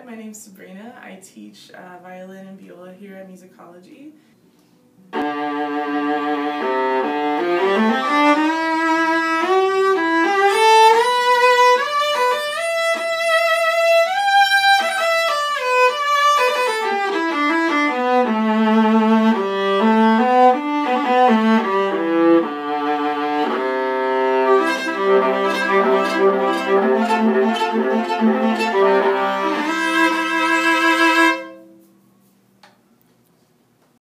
my name's Sabrina. I teach violin and viola here at Musicology.